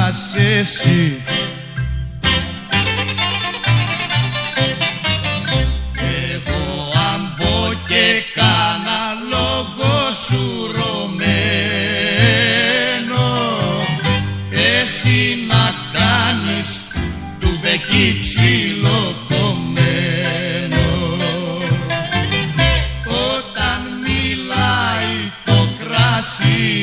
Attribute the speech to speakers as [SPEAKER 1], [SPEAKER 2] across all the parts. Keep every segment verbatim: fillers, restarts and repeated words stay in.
[SPEAKER 1] μιλάς εσύ.
[SPEAKER 2] Εγώ αν πω και κάνα λόγο σου ρωμένο, εσύ να κάνεις του μπεκί ψιλοκομμένο. Όταν μιλάει το κρασί,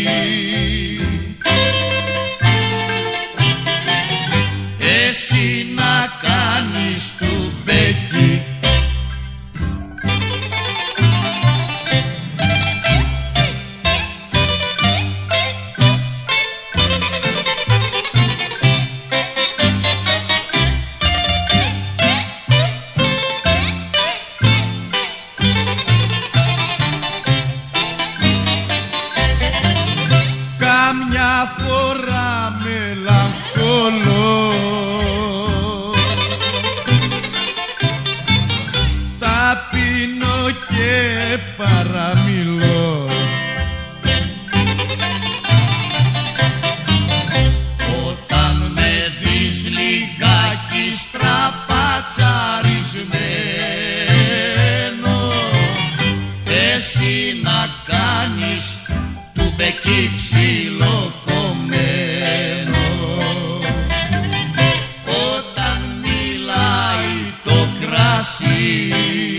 [SPEAKER 2] εσύ να κάνεις του μπεκί.
[SPEAKER 1] Καμιά φορά μελαγχολώ, τα πίνω και παραμιλώ.
[SPEAKER 2] Όταν με δεις λιγάκι στραπατσαρισμένο, εσύ να κάνεις του μπεκί ψιλοκομμένο. Όταν μιλάει το κρασί,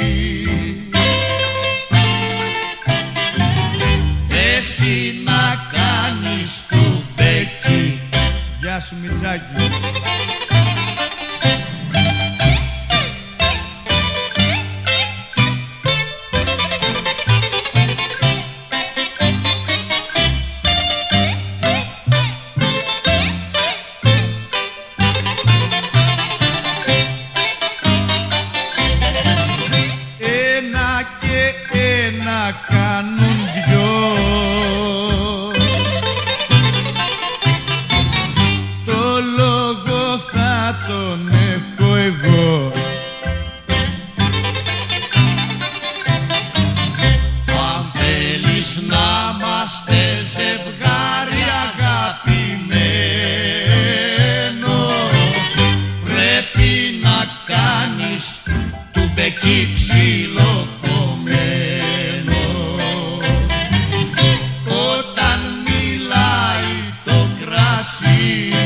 [SPEAKER 2] εσύ να κάνεις του μπεκί.
[SPEAKER 1] Γεια σου Μητσάκη. Ένα και ένα κάνουν δυο, το λόγο θα τον έχω εγώ.
[SPEAKER 2] Αν θέλεις να είμαστε ζευγάρι αγαπημένο, πρέπει να κάνεις του μπεκί ψιλοκομμένο. Όταν μιλάει το κρασί,